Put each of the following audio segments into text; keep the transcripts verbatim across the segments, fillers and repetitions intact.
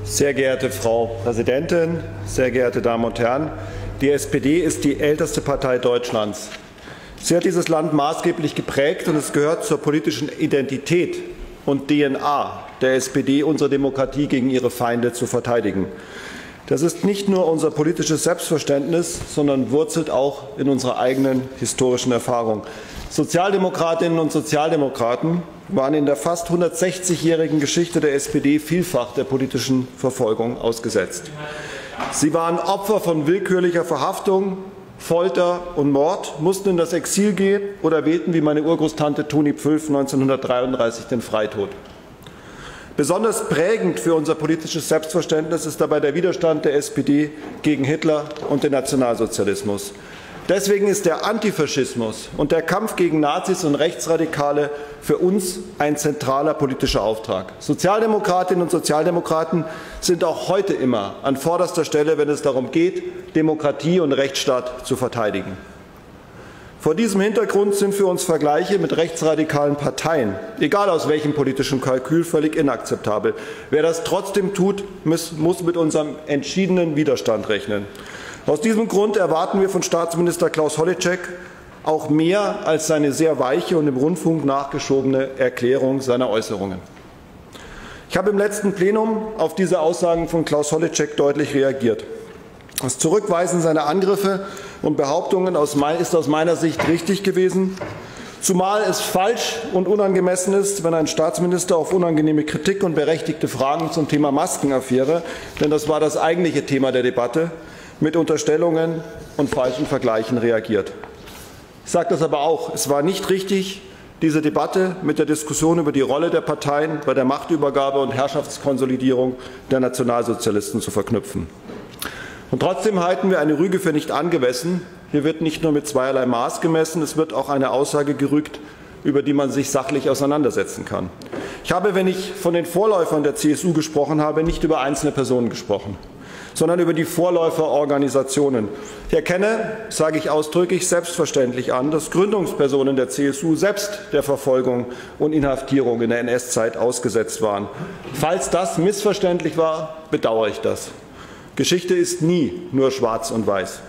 Sehr geehrte Frau Präsidentin, sehr geehrte Damen und Herren! Die S P D ist die älteste Partei Deutschlands. Sie hat dieses Land maßgeblich geprägt, und es gehört zur politischen Identität und D N A der S P D, unsere Demokratie gegen ihre Feinde zu verteidigen. Das ist nicht nur unser politisches Selbstverständnis, sondern wurzelt auch in unserer eigenen historischen Erfahrung. Sozialdemokratinnen und Sozialdemokraten waren in der fast hundertsechzigjährigen Geschichte der S P D vielfach der politischen Verfolgung ausgesetzt. Sie waren Opfer von willkürlicher Verhaftung, Folter und Mord, mussten in das Exil gehen oder wählten wie meine Urgroßtante Toni Pfülf neunzehnhundertdreiunddreißig den Freitod. Besonders prägend für unser politisches Selbstverständnis ist dabei der Widerstand der S P D gegen Hitler und den Nationalsozialismus. Deswegen ist der Antifaschismus und der Kampf gegen Nazis und Rechtsradikale für uns ein zentraler politischer Auftrag. Sozialdemokratinnen und Sozialdemokraten sind auch heute immer an vorderster Stelle, wenn es darum geht, Demokratie und Rechtsstaat zu verteidigen. Vor diesem Hintergrund sind für uns Vergleiche mit rechtsradikalen Parteien, egal aus welchem politischen Kalkül, völlig inakzeptabel. Wer das trotzdem tut, muss mit unserem entschiedenen Widerstand rechnen. Aus diesem Grund erwarten wir von Staatsminister Klaus Holleczek auch mehr als seine sehr weiche und im Rundfunk nachgeschobene Erklärung seiner Äußerungen. Ich habe im letzten Plenum auf diese Aussagen von Klaus Holleczek deutlich reagiert. Das Zurückweisen seiner Angriffe und Behauptungen ist aus meiner Sicht richtig gewesen, zumal es falsch und unangemessen ist, wenn ein Staatsminister auf unangenehme Kritik und berechtigte Fragen zum Thema Maskenaffäre, denn das war das eigentliche Thema der Debatte, mit Unterstellungen und falschen Vergleichen reagiert. Ich sage das aber auch, es war nicht richtig, diese Debatte mit der Diskussion über die Rolle der Parteien bei der Machtübergabe und Herrschaftskonsolidierung der Nationalsozialisten zu verknüpfen. Und trotzdem halten wir eine Rüge für nicht angemessen. Hier wird nicht nur mit zweierlei Maß gemessen, es wird auch eine Aussage gerügt, über die man sich sachlich auseinandersetzen kann. Ich habe, wenn ich von den Vorläufern der C S U gesprochen habe, nicht über einzelne Personen gesprochen, sondern über die Vorläuferorganisationen. Ich erkenne, sage ich ausdrücklich, selbstverständlich an, dass Gründungspersonen der C S U selbst der Verfolgung und Inhaftierung in der N S-Zeit ausgesetzt waren. Falls das missverständlich war, bedauere ich das. Geschichte ist nie nur schwarz und weiß.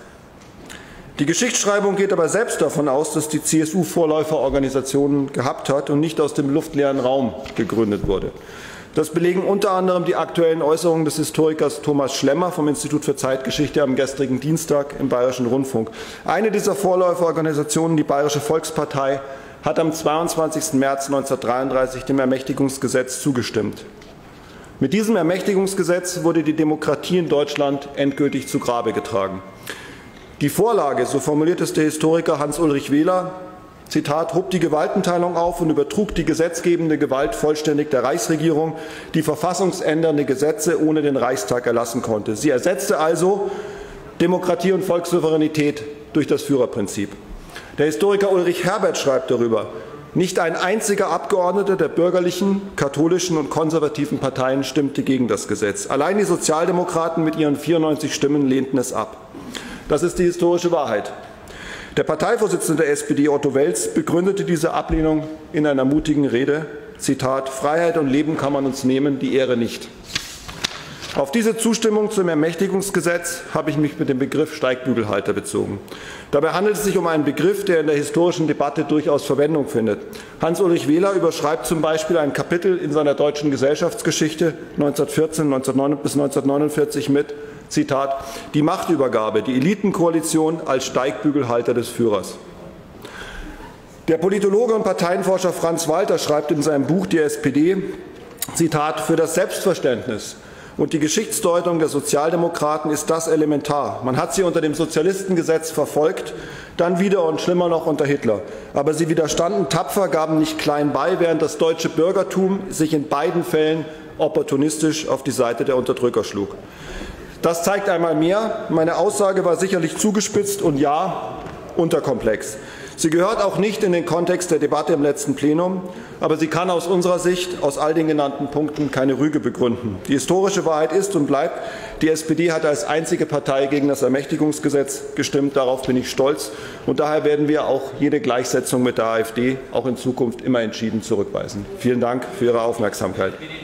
Die Geschichtsschreibung geht aber selbst davon aus, dass die C S U Vorläuferorganisationen gehabt hat und nicht aus dem luftleeren Raum gegründet wurde. Das belegen unter anderem die aktuellen Äußerungen des Historikers Thomas Schlemmer vom Institut für Zeitgeschichte am gestrigen Dienstag im Bayerischen Rundfunk. Eine dieser Vorläuferorganisationen, die Bayerische Volkspartei, hat am zweiundzwanzigsten März neunzehnhundertdreiunddreißig dem Ermächtigungsgesetz zugestimmt. Mit diesem Ermächtigungsgesetz wurde die Demokratie in Deutschland endgültig zu Grabe getragen. Die Vorlage, so formuliert es der Historiker Hans-Ulrich Wehler, Zitat, hob die Gewaltenteilung auf und übertrug die gesetzgebende Gewalt vollständig der Reichsregierung, die verfassungsändernde Gesetze ohne den Reichstag erlassen konnte. Sie ersetzte also Demokratie und Volkssouveränität durch das Führerprinzip. Der Historiker Ulrich Herbert schreibt darüber, nicht ein einziger Abgeordneter der bürgerlichen, katholischen und konservativen Parteien stimmte gegen das Gesetz. Allein die Sozialdemokraten mit ihren vierundneunzig Stimmen lehnten es ab. Das ist die historische Wahrheit. Der Parteivorsitzende der S P D, Otto Welz, begründete diese Ablehnung in einer mutigen Rede, Zitat, Freiheit und Leben kann man uns nehmen, die Ehre nicht. Auf diese Zustimmung zum Ermächtigungsgesetz habe ich mich mit dem Begriff Steigbügelhalter bezogen. Dabei handelt es sich um einen Begriff, der in der historischen Debatte durchaus Verwendung findet. Hans-Ulrich Wehler überschreibt zum Beispiel ein Kapitel in seiner deutschen Gesellschaftsgeschichte neunzehnhundertvierzehn bis neunzehnhundertneunundvierzig mit, Zitat, die Machtübergabe, die Elitenkoalition als Steigbügelhalter des Führers. Der Politologe und Parteienforscher Franz Walter schreibt in seinem Buch Die S P D, Zitat, für das Selbstverständnis und die Geschichtsdeutung der Sozialdemokraten ist das elementar. Man hat sie unter dem Sozialistengesetz verfolgt, dann wieder und schlimmer noch unter Hitler. Aber sie widerstanden tapfer, gaben nicht klein bei, während das deutsche Bürgertum sich in beiden Fällen opportunistisch auf die Seite der Unterdrücker schlug. Das zeigt einmal mehr, meine Aussage war sicherlich zugespitzt und ja, unterkomplex. Sie gehört auch nicht in den Kontext der Debatte im letzten Plenum, aber sie kann aus unserer Sicht aus all den genannten Punkten keine Rüge begründen. Die historische Wahrheit ist und bleibt, die S P D hat als einzige Partei gegen das Ermächtigungsgesetz gestimmt. Darauf bin ich stolz. Und daher werden wir auch jede Gleichsetzung mit der AfD auch in Zukunft immer entschieden zurückweisen. Vielen Dank für Ihre Aufmerksamkeit.